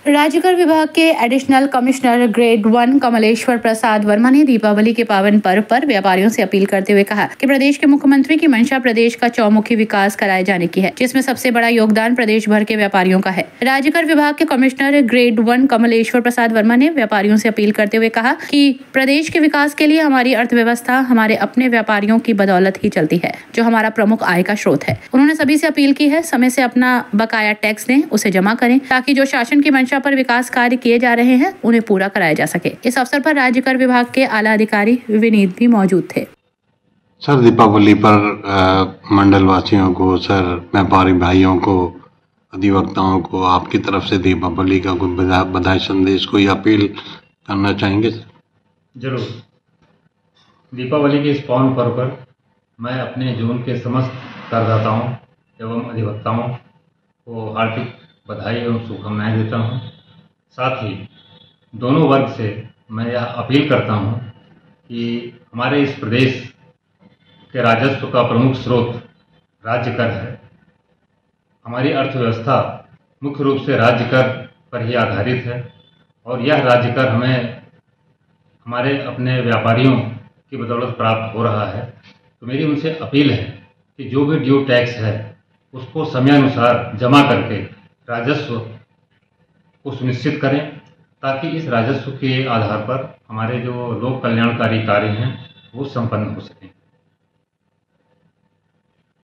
राज्यकर विभाग के additional commissioner grade 1 Kamleshwar Prasad Verma ने दीपावली के पावन पर्व पर व्यापारियों से अपील करते हुए कहा कि प्रदेश के मुख्यमंत्री की मंशा प्रदेश का चौमुखी विकास कराए जाने की है, जिसमें सबसे बड़ा योगदान प्रदेश भर के व्यापारियों का है। राज्यकर विभाग के कमिश्नर ग्रेड 1 कमलेश्वर प्रसाद वर्मा ने व्यापारियों से अपील करते हुए कहा कि प्रदेश के विकास के लिए हमारी अर्थव्यवस्था हमारे अपने व्यापारियों की बदौलत ही चलती है, जो हमारा प्रमुख आय का स्रोत है। उन्होंने सभी से अपील की है, समय से अपना बकाया टैक्स दें, उसे जमा करें, ताकि जो शासन की मंशा पर विकास कार्य किए जा रहे हैं उन्हें पूरा कराया जा सके। इस अवसर पर राज्यकर विभाग के आला अधिकारी विनीत भी मौजूद थे। सर, दीपावली पर मंडल वासियों को, सर व्यापारी भाइयों को, अधिवक्ताओं को आपकी तरफ से दीपावली का कोई बधाई संदेश, कोई अपील करना चाहेंगे? जरूर। दीपावली के इस पावन पर्व पर मैं अपने जोन के समस्त करदाताओं एवं अधिवक्ताओं को हार्दिक बधाई एवं शुभकामनाएं देता हूं। साथ ही दोनों वर्ग से मैं यह अपील करता हूं कि हमारे इस प्रदेश के राजस्व का प्रमुख स्रोत राज्य कर है। हमारी अर्थव्यवस्था मुख्य रूप से राज्य कर पर ही आधारित है और यह राज्य कर हमें हमारे अपने व्यापारियों की बदौलत प्राप्त हो रहा है। तो मेरी उनसे अपील है कि जो भी ड्यू टैक्स है उसको समयानुसार जमा करके राजस्व को सुनिश्चित करें, ताकि इस राजस्व के आधार पर हमारे जो लोक कल्याणकारी कार्य हैं वो संपन्न हो सकें।